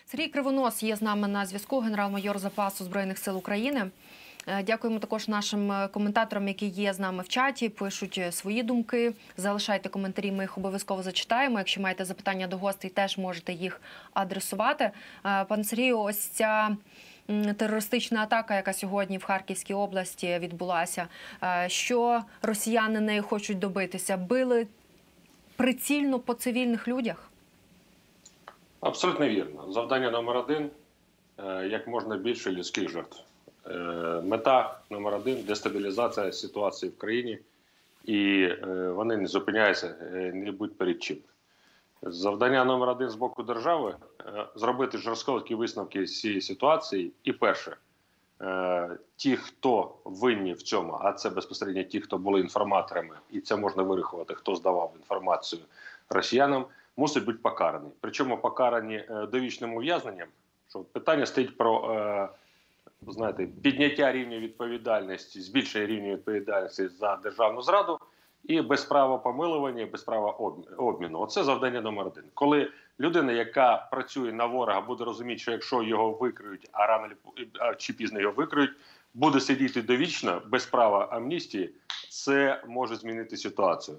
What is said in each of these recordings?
Сергій Кривонос є з нами на зв'язку, генерал-майор запасу Збройних сил України. Дякуємо також нашим коментаторам, які є з нами в чаті, пишуть свої думки. Залишайте коментарі, ми їх обов'язково зачитаємо. Якщо маєте запитання до гостей, теж можете їх адресувати. Пане Сергію, ось ця терористична атака, яка сьогодні в Харківській області відбулася, що росіяни нею хочуть добитися? Били прицільно по цивільних людях? Абсолютно вірно. Завдання номер один – як можна більше людських жертв. Мета номер один – дестабілізація ситуації в країні. І вони не зупиняються не будь перед чим. Завдання номер один з боку держави – зробити жорсткі висновки з цієї ситуації. І перше, ті, хто винні в цьому, а це безпосередньо ті, хто були інформаторами, і це можна вирахувати, хто здавав інформацію росіянам, мусить бути покарані. Причому покарані довічним ув'язненням, що питання стоїть про, знаєте, підняття рівня відповідальності, збільшення рівня відповідальності за державну зраду і без права помилування, без права обміну. Оце завдання номер один. Коли людина, яка працює на ворога, буде розуміти, що якщо його викриють, а рано чи пізно його викриють, буде сидіти довічно, без права амністії, це може змінити ситуацію.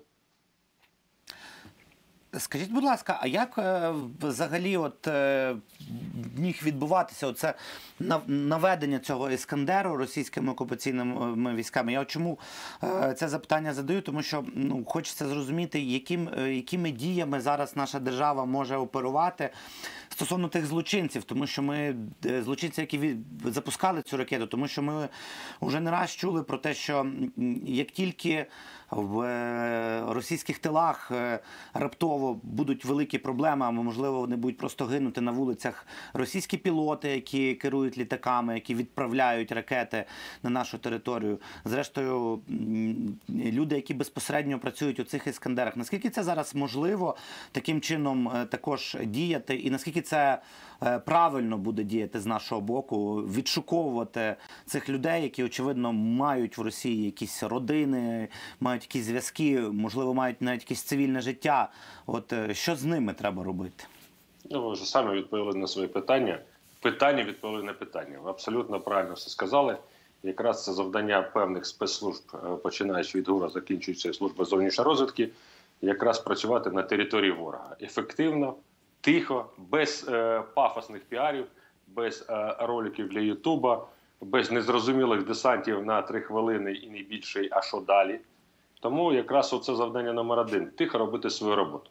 Скажіть, будь ласка, а як взагалі міг відбуватися оце наведення цього Іскандеру російськими окупаційними військами? Я чому це запитання задаю? Тому що хочеться зрозуміти, якими діями зараз наша держава може оперувати стосовно тих злочинців, тому що злочинці, які запускали цю ракету, тому що ми вже не раз чули про те, що як тільки в російських тилах раптово будуть великі проблеми, а можливо вони будуть просто гинути на вулицях російські пілоти, які керують літаками, які відправляють ракети на нашу територію. Зрештою, люди, які безпосередньо працюють у цих Іскандерах. Наскільки це зараз можливо таким чином також діяти і наскільки це правильно буде діяти з нашого боку, відшуковувати цих людей, які, очевидно, мають в Росії якісь родини, мають якісь зв'язки, можливо, мають навіть якесь цивільне життя. Що з ними треба робити? Ви вже самі відповіли на свої питання. Питання відповіли на питання. Ви абсолютно правильно все сказали. Якраз це завдання певних спецслужб, починаючи від ГУРа, закінчуючи служби зовнішньої розвідки, якраз працювати на території ворога. Ефективно, тихо, без пафосних піарів, без роликів для Ютуба, без незрозумілих десантів на 3 хвилини і не більше, а що далі. Тому якраз оце завдання номер один – тихо робити свою роботу.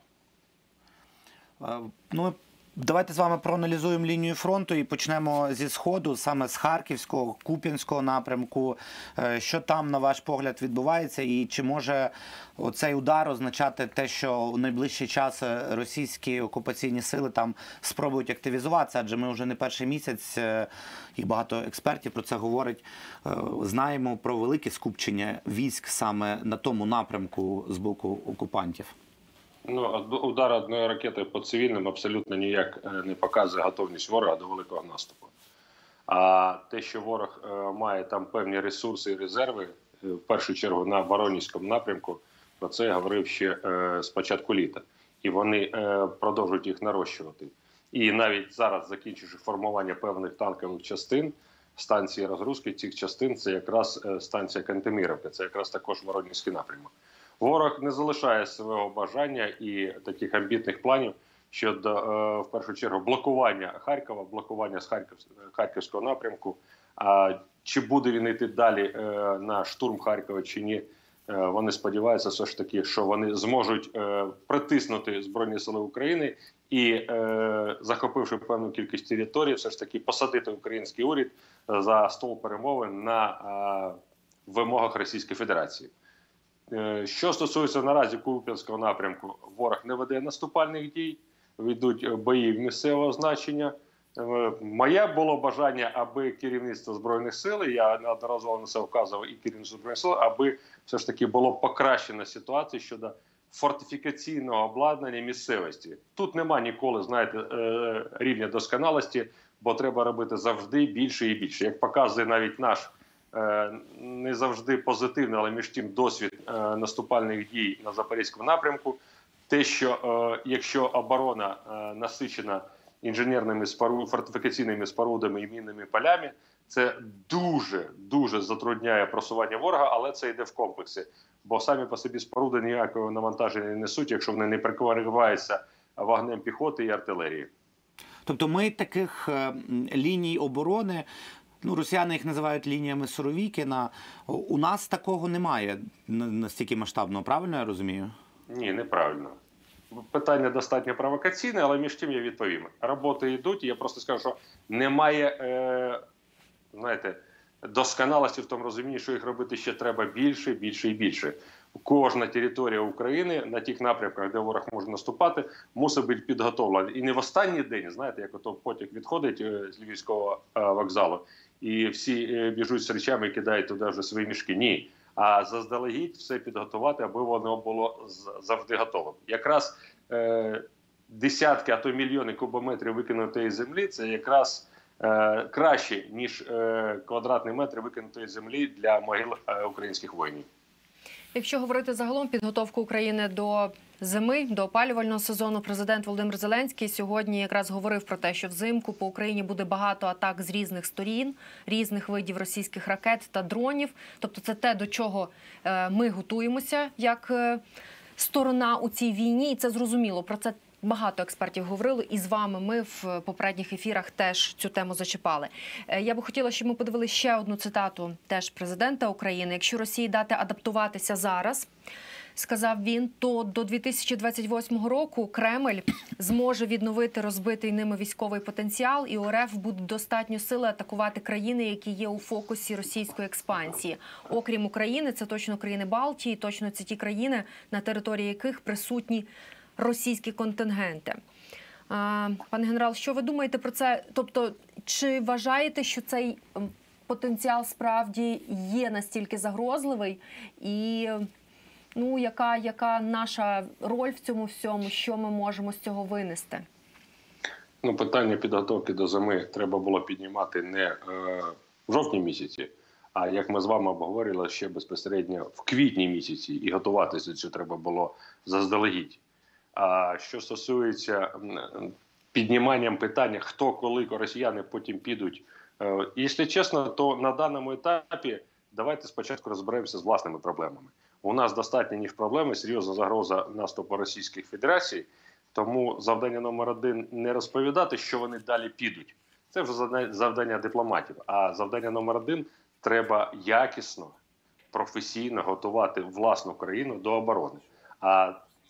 Давайте з вами проаналізуємо лінію фронту і почнемо зі Сходу, саме з Харківського, Куп'янського напрямку. Що там, на ваш погляд, відбувається і чи може оцей удар означати те, що у найближчий час російські окупаційні сили там спробують активізуватися? Адже ми вже не перший місяць, і багато експертів про це говорять, знаємо про велике скупчення військ саме на тому напрямку з боку окупантів. Удар одної ракети по цивільним абсолютно ніяк не показує готовність ворога до великого наступу. А те, що ворог має там певні ресурси і резерви, в першу чергу на Воронізькому напрямку, про це я говорив ще з початку літа. І вони продовжують їх нарощувати. І навіть зараз, закінчивши формування певних танкових частин, станції розгрузки цих частин, це якраз станція Кантеміровка, це якраз також Воронізький напрямок. Ворог не залишає свого бажання і таких амбітних планів щодо, в першу чергу, блокування Харкова, блокування з Харківського напрямку. А чи буде він йти далі на штурм Харкова чи ні, вони сподіваються все ж таки, що вони зможуть притиснути Збройні Сили України і, захопивши певну кількість територій, все ж таки посадити український уряд за стол перемовин на вимогах Російської Федерації. Що стосується наразі Куп'янського напрямку, ворог не веде наступальних дій, ведуть бої місцевого значення. Моє було бажання, аби керівництво Збройних сил, я неодноразово на це вказував, і керівництво Збройних сил, аби все ж таки було покращена ситуація щодо фортифікаційного обладнання місцевості. Тут нема ніколи, знаєте, рівня досконалості, бо треба робити завжди більше і більше. Як показує навіть наш не завжди позитивний, але між тим досвід наступальних дій на Запорізькому напрямку, те, що якщо оборона насичена інженерними фортифікаційними спорудами і мінними полями. Це дуже затрудняє просування ворога, але це йде в комплексі. Бо самі по собі споруди ніякого навантаження не несуть, якщо вони не прикриваються вогнем піхоти і артилерії. Тобто ми таких ліній оборони, росіяни їх називають лініями Суровікіна, у нас такого немає настільки масштабного, правильно я розумію? Ні, неправильно. Питання достатньо провокаційне, але між тим я відповім. Роботи йдуть, і я просто скажу, що немає, досконалості в тому розумінні, що їх робити ще треба більше, більше і більше. Кожна територія України на тих напрямках, де ворог може наступати, мусить бути підготовлена. І не в останній день, знаєте, як ото потяг відходить з Львівського вокзалу, і всі біжуть з речами і кидають туди вже свої мішки. Ні. А заздалегідь все підготувати, аби воно було завжди готовим. Якраз десятки, а то мільйони кубометрів викинутої землі – це якраз краще, ніж квадратний метр викинутої землі для могил українських воїнів. Якщо говорити загалом підготовку України до зими, до опалювального сезону, президент Володимир Зеленський сьогодні якраз говорив про те, що взимку по Україні буде багато атак з різних сторін, різних видів російських ракет та дронів. Тобто це те, до чого ми готуємося як сторона у цій війні, і це зрозуміло. Про це багато експертів говорили, і з вами ми в попередніх ефірах теж цю тему зачіпали. Я би хотіла, щоб ми подивилися ще одну цитату теж президента України. Якщо Росії дати адаптуватися зараз, сказав він, то до 2028 року Кремль зможе відновити розбитий ними військовий потенціал, і у РФ буде достатньо сили атакувати країни, які є у фокусі російської експансії. Окрім України, це точно країни Балтії, точно це ті країни, на території яких присутні російські контингенти. Пане генерал, що ви думаєте про це? Тобто, чи вважаєте, що цей потенціал справді є настільки загрозливий? І яка наша роль в цьому всьому? Що ми можемо з цього винести? Питання підготовки до зими треба було піднімати не в жовтні місяці, а як ми з вами обговорили, ще безпосередньо в квітні місяці. І готуватися до цього треба було заздалегідь. А що стосується підніманням питання, хто, коли росіяни потім підуть, якщо чесно, то на даному етапі давайте спочатку розберемося з власними проблемами. У нас достатньо ніж проблеми, серйозна загроза наступу Російської Федерації, тому завдання номер один – не розповідати, що вони далі підуть. Це вже завдання дипломатів. А завдання номер один – треба якісно, професійно готувати власну країну до оборони. А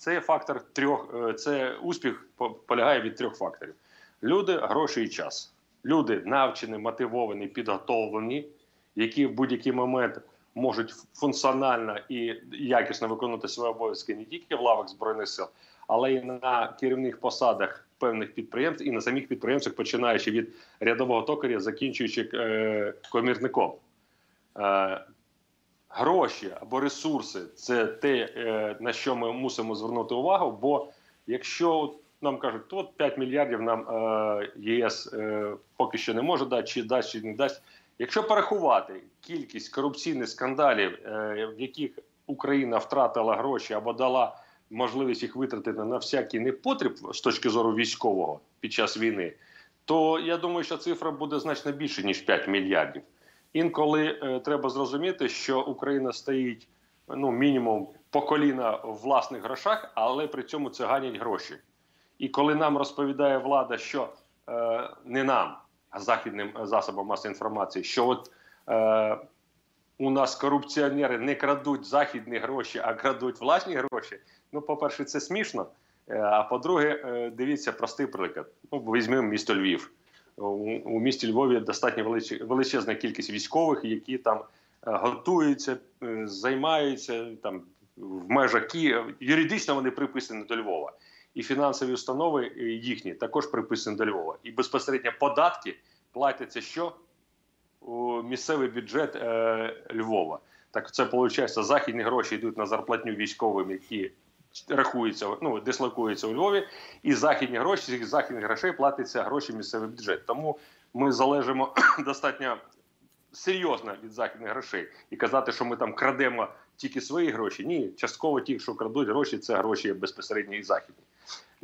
це успіх полягає від трьох факторів. Люди, гроші і час. Люди навчені, мотивовані, підготовлені, які в будь-який момент можуть функціонально і якісно виконувати свої обов'язки не тільки в лавах Збройних сил, але й на керівних посадах певних підприємств і на самих підприємствах, починаючи від рядового токаря, закінчуючи комірником. Гроші або ресурси – це те, на що ми мусимо звернути увагу, бо якщо нам кажуть, от 5 мільярдів нам ЄС поки що не може дати, чи дасть, чи не дасть. Якщо порахувати кількість корупційних скандалів, в яких Україна втратила гроші або дала можливість їх витратити на всякий непотріб з точки зору військового під час війни, то я думаю, що цифра буде значно більше, ніж 5 мільярдів. Інколи треба зрозуміти, що Україна стоїть мінімум по коліна в власних грошах, але при цьому це ганять гроші. І коли нам розповідає влада, що не нам, а західним засобам масової інформації, що у нас корупціонери не крадуть західні гроші, а крадуть власні гроші, по-перше, це смішно, а по-друге, дивіться, простий приклад. Візьмемо місто Львів. У місті Львові достатньо величезна кількість військових, які там готуються, займаються там в межах Києва. Юридично вони приписані до Львова. І фінансові установи їхні також приписані до Львова. І безпосередньо податки платяться що? У місцевий бюджет Львова. Так це, виходить, західні гроші йдуть на зарплатню військовим, які рахуються, дислокуються у Львові, і західні гроші, з цих західних грошей платяться гроші в місцевий бюджет. Тому ми залежимо достатньо серйозно від західних грошей. І казати, що ми там крадемо тільки свої гроші, ні, частково ті, що крадуть гроші, це гроші безпосередньо і західні.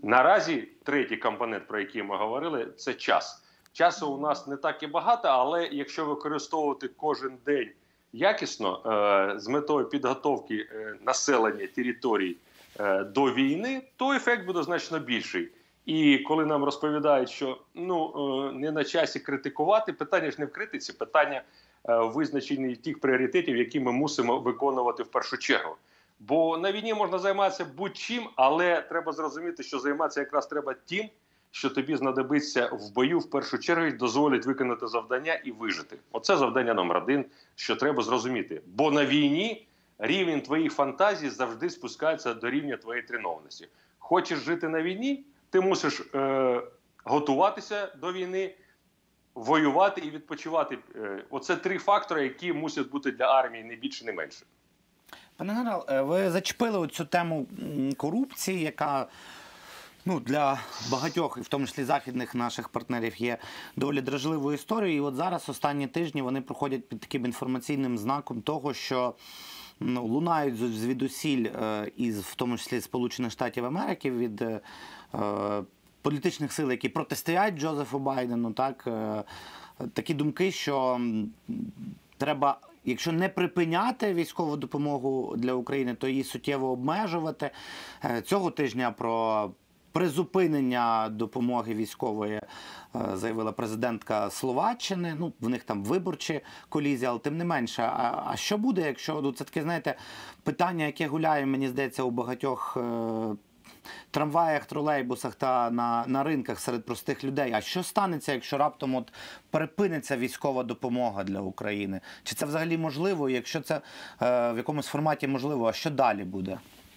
Наразі третій компонент, про який ми говорили, це час. Часу у нас не так і багато, але якщо використовувати кожен день якісно, з метою підготовки населення територій до війни, то ефект буде значно більший. І коли нам розповідають, що не на часі критикувати, питання ж не в критиці, питання в визначенні тих пріоритетів, які ми мусимо виконувати в першу чергу. Бо на війні можна займатися будь-чим, але треба зрозуміти, що займатися якраз треба тим, що тобі знадобиться в бою в першу чергу і дозволить виконати завдання і вижити. Оце завдання номер один, що треба зрозуміти. Бо на війні рівень твоїх фантазій завжди спускається до рівня твоєї тренованості. Хочеш жити на війні, ти мусиш готуватися до війни, воювати і відпочивати. Оце три фактори, які мусять бути для армії не більше, не менше. Пане генерал, ви зачепили цю тему корупції, яка для багатьох, і в тому числі західних наших партнерів, є доволі дражливою історією. І от зараз останні тижні вони проходять під таким інформаційним знаком того, що лунають звідусіль, в тому числі Сполучених Штатів Америки, від політичних сил, які протистоять Джозефу Байдену, такі думки, що треба, якщо не припиняти військову допомогу для України, то її суттєво обмежувати. Цього тижня про призупинення допомоги військової заявила президентка Словаччини. В них там виборчі колізії, але тим не менше. А що буде, якщо, це таке, знаєте, питання, яке гуляє, мені здається, у багатьох трамваях, тролейбусах та на ринках серед простих людей. А що станеться, якщо раптом припиниться військова допомога для України? Чи це взагалі можливо? Якщо це в якомусь форматі можливо, а що далі буде?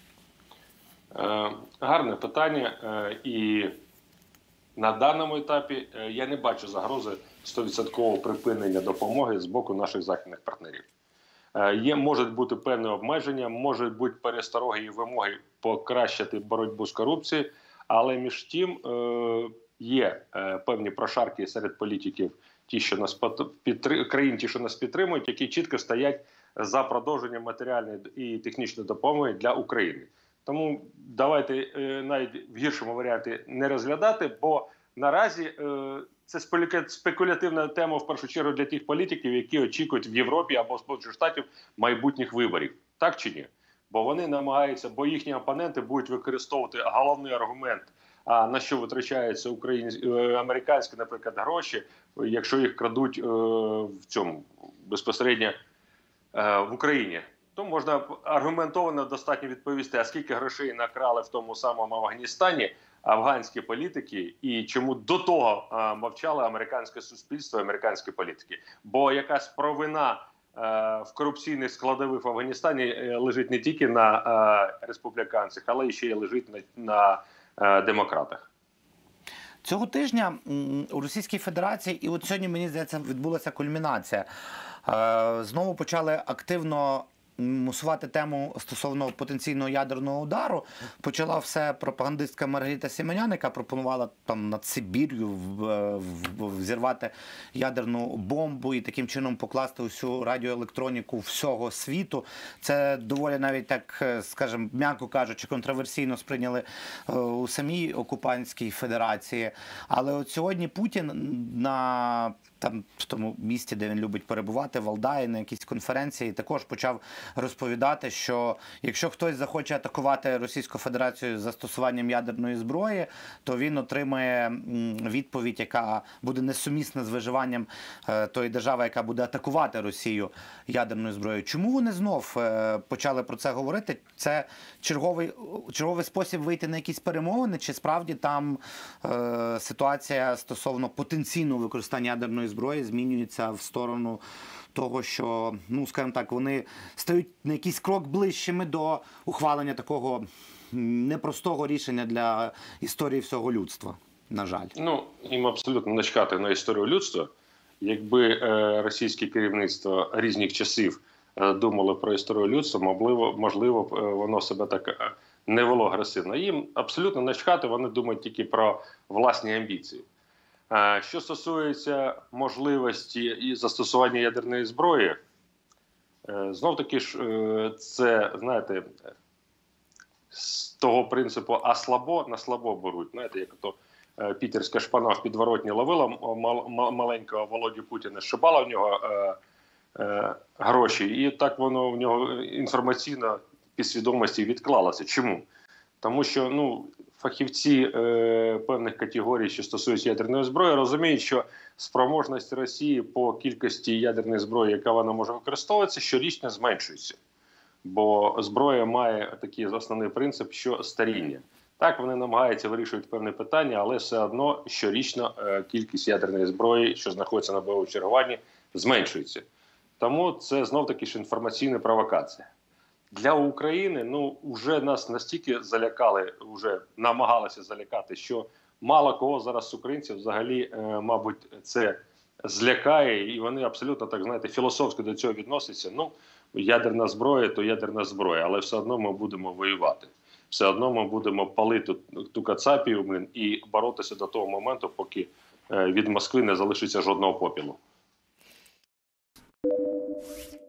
Гарне питання. І на даному етапі я не бачу загрози 100% припинення допомоги з боку наших західних партнерів. Можуть бути певні обмеження, можуть бути перестороги і вимоги покращити боротьбу з корупцією, але між тим є певні прошарки серед політиків, країн, що нас підтримують, які чітко стоять за продовженням матеріальної і технічної допомоги для України. Тому давайте навіть в гіршому варіанті не розглядати, бо наразі це спекулятивна тема в першу чергу для тих політиків, які очікують в Європі або в Сполучених Штатів майбутніх виборів. Так чи ні? Бо вони намагаються, бо їхні опоненти будуть використовувати головний аргумент, на що витрачаються американські, наприклад, гроші, якщо їх крадуть безпосередньо в Україні. То можна аргументовано достатньо відповісти, а скільки грошей накрали в тому самому Афганістані афганські політики і чому до того мовчало американське суспільство, американські політики. Бо якась провина в корупційних складових в Афганістані лежить не тільки на республіканцях, але ще й лежить на демократах. Цього тижня у Російській Федерації, і от сьогодні, мені здається, відбулася кульмінація. Знову почали активно мусувати тему стосовно потенційного ядерного удару. Почала все пропагандистка Маргарита Симонян, яка пропонувала там над Сибір'ю взірвати ядерну бомбу і таким чином покласти усю радіоелектроніку всього світу. Це доволі навіть так, скажімо, м'яко кажучи, контроверсійно сприйняли у самій окупантській федерації. Але от сьогодні Путін в тому місті, де він любить перебувати, Валдаї, на якійсь конференції, також почав розповідати, що якщо хтось захоче атакувати Російську Федерацію з застосуванням ядерної зброї, то він отримає відповідь, яка буде несумісна з виживанням тої держави, яка буде атакувати Росію ядерною зброєю. Чому вони знов почали про це говорити? Це черговий спосіб вийти на якісь перемовини? Чи справді там ситуація стосовно потенційного використання ядерної зброї змінюється в сторону того, що, скажімо так, вони стають на якийсь крок ближчими до ухвалення такого непростого рішення для історії всього людства, на жаль? Їм абсолютно начхати на історію людства. Якби російське керівництво різних часів думало про історію людства, можливо, воно себе так не вело агресивно. Їм абсолютно начхати, вони думають тільки про власні амбіції. Що стосується можливості і застосування ядерної зброї, знов-таки ж це, знаєте, з того принципу «а слабо, на слабо беруть». Знаєте, як то пітерська шпана в підворотні ловила маленького Володю Путіна, шибала в нього гроші, і так воно в нього інформаційно підсвідомості відклалося. Чому? Тому що фахівці певних категорій, що стосуються ядерної зброї, розуміють, що спроможність Росії по кількості ядерної зброї, яка вона може використовуватися, щорічно зменшується. Бо зброя має такий основний принцип, що старіння. Так, вони намагаються вирішувати певні питання, але все одно щорічно кількість ядерної зброї, що знаходиться на бойовому чергуванні, зменшується. Тому це знов-таки ж інформаційна провокація. Для України, вже нас настільки залякали, вже намагалися залякати, що мало кого зараз з українців взагалі, мабуть, це злякає, і вони абсолютно, так знаєте, філософськи до цього відносяться. Ядерна зброя, то ядерна зброя, але все одно ми будемо воювати. Все одно ми будемо палити ту кацапію, і боротися до того моменту, поки від Москви не залишиться жодного попілу.